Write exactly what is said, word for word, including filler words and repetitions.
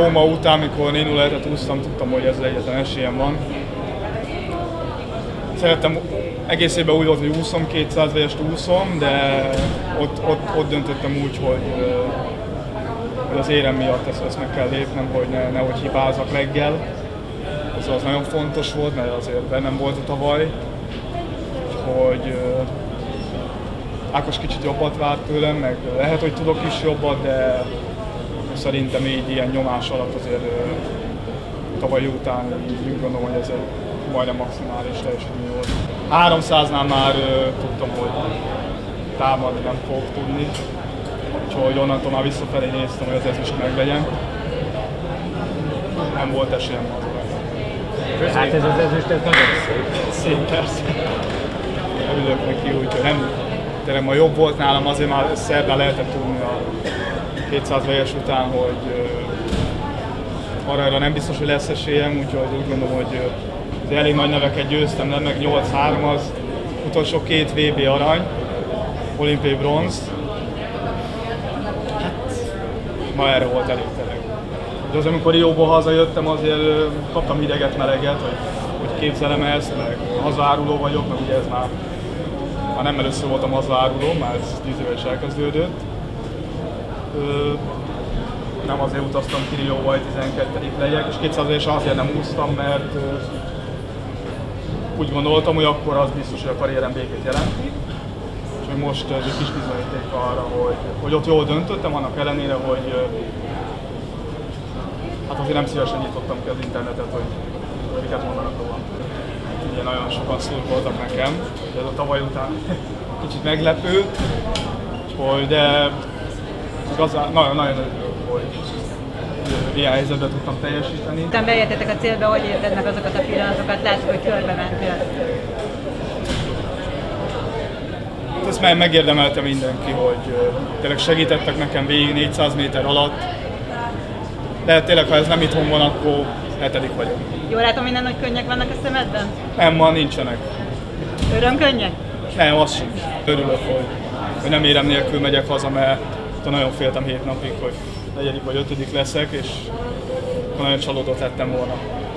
Róma után, mikor négy nulla hetet úsztam, tudtam, hogy ez egyetlen esélyem van. Szerettem, egész évben úgy volt, hogy úszom, kétszáz vegyest úszom, de ott, ott, ott döntöttem úgy, hogy, hogy az érem miatt ezt, ezt meg kell lépnem, hogy ne, nehogy hibázzak reggel. Ez az nagyon fontos volt, mert azért bennem volt a tavaly, hogy Ákos kicsit jobbat várt tőlem, meg lehet, hogy tudok is jobbat, de szerintem így ilyen nyomás alatt azért tavaly után úgy gondolom, hogy ez egy majdnem maximális teljesítmény volt. háromszáznál már tudtam, hogy támadni nem fogok tudni, úgyhogy onnantól már visszafelé néztem, hogy az ezüst meglegyen. Nem volt esélyem az. Hát ez az ezüst, ez nagyon szép. Szép, persze. Örülök neki, úgyhogy nem, tényleg ma jobb volt nálam, azért már szerdán lehetett tudni a kétszáz vegyes után, hogy arra nem biztos, hogy lesz esélyem, úgyhogy úgy gondolom, hogy elég nagy neveket győztem, nem meg nyolc három az utolsó két vé bé arany, olimpiai bronz. Hát, ma erre volt elég tényleg. De az, amikor Rióból hazajöttem, azért kaptam hideget, meleget, hogy, hogy képzelem ezt, meg hazaáruló vagyok, meg ugye ez már, már nem először voltam hazaáruló, már ez tíz éve is elkezdődött. Ö, nem azért utaztam ki Rióba, hogy tizenkettedik legyek, és kétszáz évesen azért nem úsztam, mert ö, úgy gondoltam, hogy akkor az biztos, hogy a karrierem végét jelenti. És hogy most ez egy kis bizonyíték arra, hogy, hogy ott jól döntöttem, annak ellenére, hogy hát azért nem szívesen nyitottam ki az internetet, hogy miket mondanak róla. Ugye nagyon sokan szurkoltak nekem, ez a tavaly után kicsit meglepő, hogy de nagyon-nagyon örülök, hogy ilyen helyzetben tudtam teljesíteni. Utána beértetek a célba, hogy érted meg azokat a pillanatokat, látszik, hogy körbe mentél. Ezt már megérdemelte mindenki, hogy tényleg segítettek nekem végig négyszáz méter alatt. De tényleg, ha ez nem itthon van, akkor hetedik vagyok. Jól látom innen, hogy könnyek vannak a szemedben? Nem, ma nincsenek. Örömkönnyek? Nem, az sincs. Örülök, hogy, hogy nem érem nélkül megyek haza, mert nagyon féltem hét napig, hogy negyedik vagy ötödik leszek, és nagyon csalódott lettem volna.